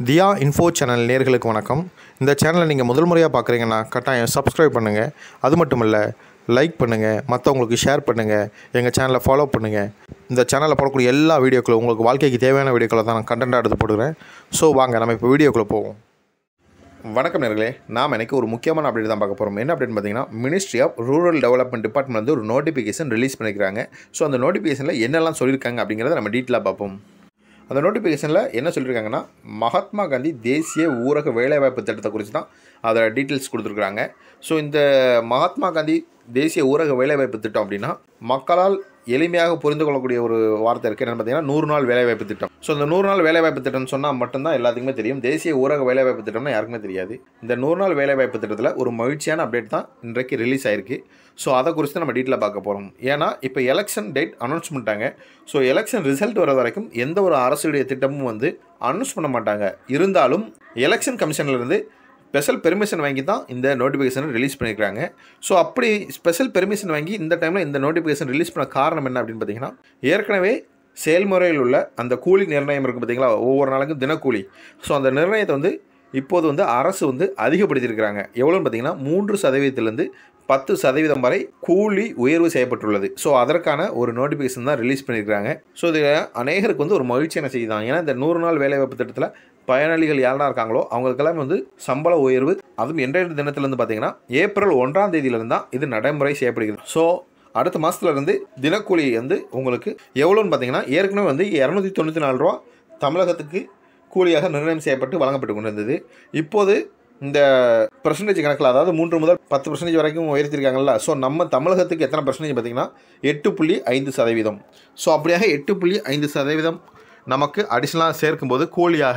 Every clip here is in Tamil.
தியா இன்ஃபோ சேனல் நேயர்களுக்கு வணக்கம். இந்த சேனலை நீங்கள் முதல் முறையாக பார்க்குறீங்கன்னா கட்டாயம் சப்ஸ்கிரைப் பண்ணுங்கள். அது மட்டும் இல்லை, லைக் பண்ணுங்கள், மற்றவங்களுக்கு ஷேர் பண்ணுங்கள், எங்கள் சேனலை ஃபாலோ பண்ணுங்கள். இந்த சேனலில் போடக்கூடிய எல்லா வீடியோக்களும் உங்களுக்கு வாழ்க்கைக்கு தேவையான வீடியோக்களை தான் நான் கண்டென்ட்டாக எடுத்து போடுறேன். ஸோ வாங்க நம்ம இப்போ வீடியோக்குள்ளே போவோம். வணக்கம் நேயர்களே, நாம் எனக்கு ஒரு முக்கியமான அப்டேட் தான் பார்க்க போகிறோம். என்ன அப்படின்னு பார்த்தீங்கன்னா, ministry of rural development department வந்து ஒரு நோட்டிஃபிகேஷன் ரிலீஸ் பண்ணிக்கிறாங்க. ஸோ அந்த நோட்டிஃபிகேஷனில் என்னெல்லாம் சொல்லியிருக்காங்க அப்படிங்கிறத நம்ம டீட்டெயிலாக பார்ப்போம். அந்த நோட்டிஃபிகேஷனில் என்ன சொல்லியிருக்காங்கன்னா, மகாத்மா காந்தி தேசிய ஊரக வேலைவாய்ப்பு திட்டத்தை குறித்து தான் அதில் டீட்டெயில்ஸ் கொடுத்துருக்குறாங்க. ஸோ இந்த மகாத்மா காந்தி தேசிய ஊரக வேலைவாய்ப்பு திட்டம் அப்படின்னா மக்களால் எளிமையாக புரிந்து கொள்ளக்கூடிய ஒரு வார்த்தை இருக்குது. என்னென்னு பார்த்தீங்கன்னா 100 நாள் வேலைவாய்ப்பு திட்டம். ஸோ இந்த 100 நாள் வேலைவாய்ப்பு திட்டம்னு சொன்னால் மட்டும்தான் எல்லாத்துக்குமே தெரியும். தேசிய ஊரக வேலைவாய்ப்பு திட்டம்னா யாருக்குமே தெரியாது. இந்த 100 நாள் வேலைவாய்ப்பு திட்டத்தில் ஒரு மகிழ்ச்சியான அப்டேட் தான் இன்றைக்கு ரிலீஸ் ஆயிருக்கு. ஸோ அதை குறித்து நம்ம டீட்டெயிலாக பார்க்க போகிறோம். ஏன்னா இப்போ எலெக்ஷன் டேட் அனௌன்ஸ் பண்ணிட்டாங்க. ஸோ எலெக்ஷன் ரிசல்ட் வர வரைக்கும் எந்த ஒரு அரசுடைய திட்டமும் வந்து அனௌன்ஸ் பண்ண மாட்டாங்க. இருந்தாலும் எலெக்ஷன் கமிஷன்லேருந்து ஸ்பெஷல் பெர்மிஷன் வாங்கி தான் இந்த நோட்டிஃபிகேஷனை ரிலீஸ் பண்ணியிருக்காங்க. ஸோ அப்படி ஸ்பெஷல் பெர்மிஷன் வாங்கி இந்த டைமில் இந்த நோட்டிஃபிகேஷன் ரிலீஸ் பண்ண காரணம் என்ன அப்படின்னு பார்த்தீங்கன்னா, ஏற்கனவே செயல்முறையில் உள்ள அந்த கூலி நிர்ணயம் இருக்குது பார்த்தீங்களா, ஒவ்வொரு நாளுக்கும் தினக்கூலி. ஸோ அந்த நிர்ணயத்தை வந்து இப்போது வந்து அரசு வந்து அதிகப்படுத்தியிருக்கிறாங்க. எவ்வளோன்னு பார்த்தீங்கன்னா 3% 10% வரை கூலி உயர்வு செய்யப்பட்டுள்ளது. ஸோ அதற்கான ஒரு நோட்டிஃபிகேஷன் தான் ரிலீஸ் பண்ணியிருக்காங்க. ஸோ இது அநேகருக்கு வந்து ஒரு மகிழ்ச்சியான செய்தி தான். ஏன்னா இந்த 100 நாள் வேலைவாய்ப்பு திட்டத்தில் பயனாளிகள் யாரெல்லாம் இருக்காங்களோ அவங்களுக்கெல்லாம் வந்து சம்பள உயர்வு, அதுவும் இன்றைய தினத்திலேருந்து பார்த்தீங்கன்னா ஏப்ரல் 1ஆம் தேதியிலிருந்து தான் இது நடைமுறை செய்யப்படுகிறது. ஸோ அடுத்த மாதத்துலேருந்து தினக்கூலி வந்து உங்களுக்கு எவ்வளோன்னு பார்த்தீங்கன்னா, ஏற்கனவே வந்து 294 ரூபா தமிழகத்துக்கு கூலியாக நிர்ணயம் செய்யப்பட்டு வழங்கப்பட்டு கொண்டிருந்தது. இப்போது இந்த பெர்சன்டேஜ் கணக்கில், அதாவது 3 முதல் 10% வரைக்கும் உயர்த்திருக்காங்கல்ல. ஸோ நம்ம தமிழகத்துக்கு எத்தனை பெர்சன்டேஜ் பார்த்தீங்கன்னா 8.5%. ஸோ அப்படியாக 8.5% நமக்கு அடிஷ்னலாக சேர்க்கும்போது கூலியாக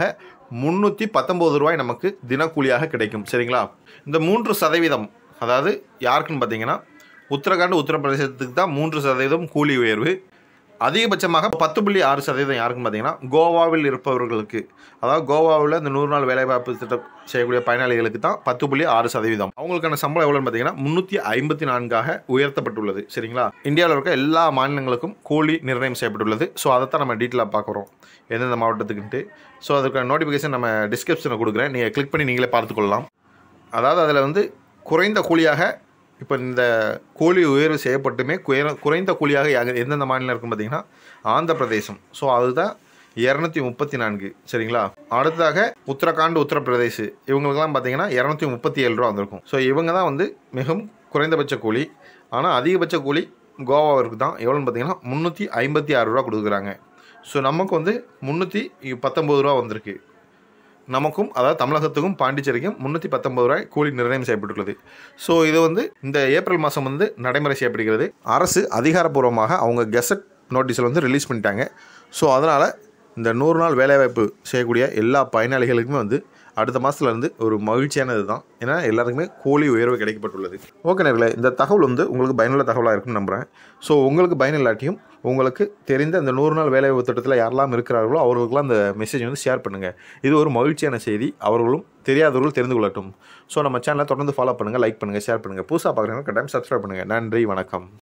319 ரூபாய் நமக்கு தினக்கூலியாக கிடைக்கும். சரிங்களா? இந்த 3%, அதாவது யாருக்குன்னு பார்த்தீங்கன்னா உத்தரகாண்ட் உத்தரப்பிரதேசத்துக்கு தான் 3% கூலி உயர்வு. அதிகபட்சமாக 10.6% யாருக்குன்னு பார்த்தீங்கன்னா கோவாவில் இருப்பவர்களுக்கு, அதாவது கோவாவில் இந்த 100 நாள் வேலைவாய்ப்பு திட்டம் செய்யக்கூடிய பயனாளிகளுக்கு தான் 10.6%. அவங்களுக்கான சம்பளம் எவ்வளோன்னு பார்த்தீங்கன்னா 354 உயர்த்தப்பட்டுள்ளது. சரிங்களா? இந்தியாவில் இருக்க எல்லா மாநிலங்களுக்கும் கூலி நிர்ணயம் செய்யப்பட்டுள்ளது. ஸோ அதைத்தான் நம்ம டீட்டெயிலாக பார்க்குறோம், எந்தெந்த மாவட்டத்துக்குன்ட்டு. ஸோ அதுக்கான நோட்டிஃபிகேஷன் நம்ம டிஸ்கிரிப்ஷனில் கொடுக்குறேன், நீங்கள் கிளிக் பண்ணி நீங்களே பார்த்துக்கொள்ளலாம். அதாவது அதில் வந்து குறைந்த கூலியாக, இப்போ இந்த கூலி உயர்வு செய்யப்பட்டுமே குறைந்த கூலியாக எந்தெந்த மாநிலம் இருக்கும் பார்த்தீங்கன்னா ஆந்திர பிரதேசம். ஸோ அதுதான் 234. சரிங்களா? அடுத்ததாக உத்தரகாண்ட் உத்தரப்பிரதேஷ், இவங்களுக்கெல்லாம் பார்த்தீங்கன்னா 237 ரூபா வந்திருக்கும். ஸோ இவங்க தான் வந்து மிகவும் குறைந்தபட்ச கூலி. ஆனால் அதிகபட்ச கூலி கோவாவிற்கு தான் எவ்வளோன்னு பார்த்தீங்கன்னா 356 ரூபா கொடுக்குறாங்க. ஸோ நமக்கு வந்து 319 ரூபா வந்திருக்கு. நமக்கும், அதாவது தமிழகத்துக்கும் பாண்டிச்சேரிக்கும் 319 ரூபாய் கூலி நிர்ணயம் செய்யப்பட்டுள்ளது. ஸோ இது வந்து இந்த ஏப்ரல் மாதம் வந்து நடைமுறை செய்யப்படுகிறது. அரசு அதிகாரப்பூர்வமாக அவங்க கெசட் நோட்டீஸில் வந்து ரிலீஸ் பண்ணிட்டாங்க. ஸோ அதனால் இந்த 100 நாள் வேலைவாய்ப்பு செய்யக்கூடிய எல்லா பயனாளிகளுக்குமே வந்து அடுத்த மாதத்துலேருந்து ஒரு மகிழ்ச்சியானது தான். ஏன்னா எல்லாருக்குமே கூலி உயர்வு கிடைக்கப்பட்டுள்ளது. ஓகே நேயர்களே, இந்த தகவல் வந்து உங்களுக்கு பயனுள்ள தகவலாக இருக்குன்னு நம்புகிறேன். ஸோ உங்களுக்கு பயனில்லாட்டியும் உங்களுக்கு தெரிந்த இந்த 100 நாள் வேலைவாய்ப்பு திட்டத்தில் யாரெல்லாம் இருக்கிறார்களோ அவர்களுக்கெல்லாம் அந்த மெசேஜ் வந்து ஷேர் பண்ணுங்கள். இது ஒரு மகிழ்ச்சியான செய்தி, அவர்களும் தெரியாதவர்கள் தெரிந்து கொள்ளட்டும். ஸோ நம்ம சேனலை தொடர்ந்து ஃபாலோ பண்ணுங்கள், லைக் பண்ணுங்கள், ஷேர் பண்ணுங்கள். புதுசாக பார்க்குறவங்க கட்டாயம் சப்ஸ்கிரைப் பண்ணுங்கள். நன்றி, வணக்கம்.